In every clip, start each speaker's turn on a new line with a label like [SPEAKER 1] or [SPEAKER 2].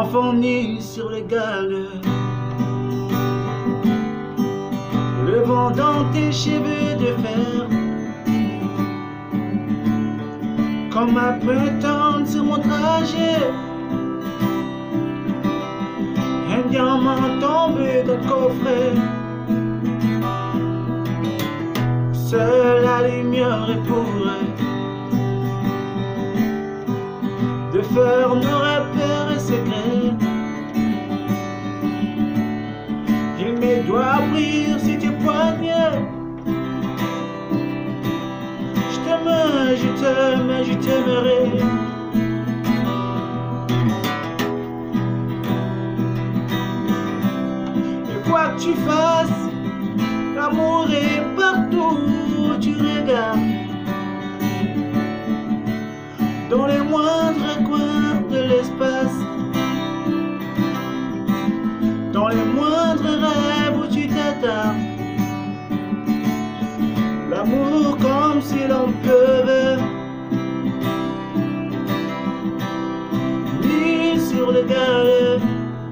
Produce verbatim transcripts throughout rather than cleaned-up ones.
[SPEAKER 1] enfant nu sur les galets, le vent dans tes cheveux de fer, comme ma printemps sur mon trajet, un diamant tombé dans le coffret. Seule la lumière est pourrait de faire nos repères et secrets. Et mes doigts brillent si tu poignes. Je t'aime, je t'aime, je t'aimerai. Et quoi que tu fasses, l'amour est partout où tu regardes. Dans les moindres coins de l'espace, dans les moindres rêves où tu t'attardes. L'amour comme si l'on pleuvait, mis sur les galets.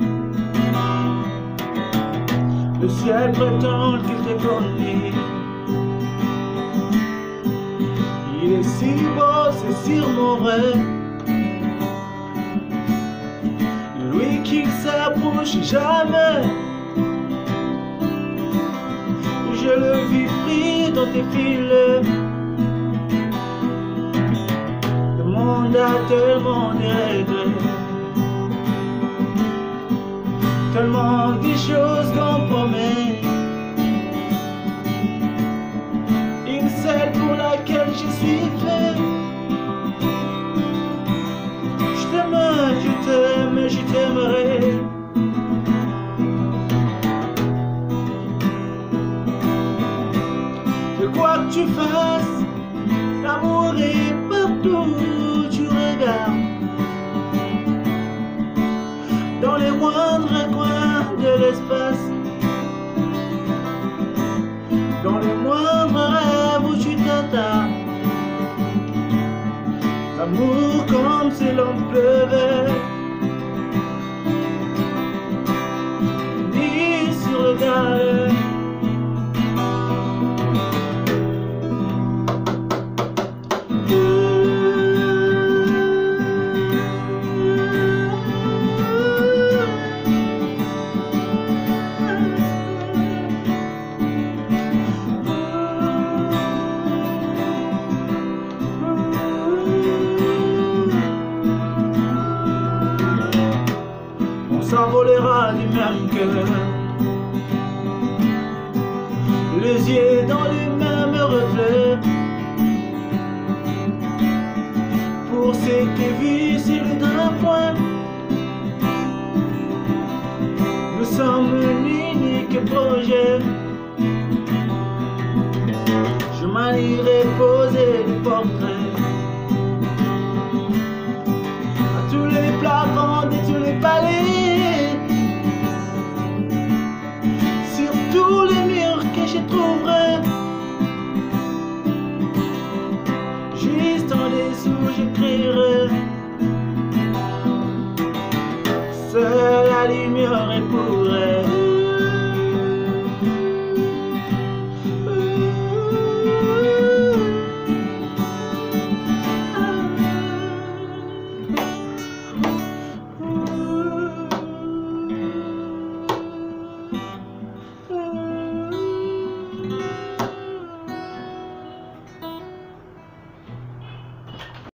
[SPEAKER 1] Le ciel prétend qu'il te connaît. Il est si beau, c'est sur mon rêve. Lui qui s'approche jamais. Je le vis pris dans tes filets. Le monde a tellement de regrets, tellement de choses qu'on promet. Une seule pour laquelle je suis fait. Je t'aime, je t'aime, je t'aimerai. Et quoi que tu fasses, l'amour est partout où tu regardes. Dans les moindres coins de l'espace, dans les moindres rêves où tu t'attardes. L'amour comme si l'on pleuvait, mis sur le galet. On s'envolera du même cœur, les yeux dans les mêmes reflets. Pour s'être vu sur le drapeau, nous sommes l'unique projet. Je m'en irai poser des portraits à tous les plafonds de tous les palais, sur tous les murs que je trouverai. Juste en dessous j'écrirai: seule la lumière est pour elle.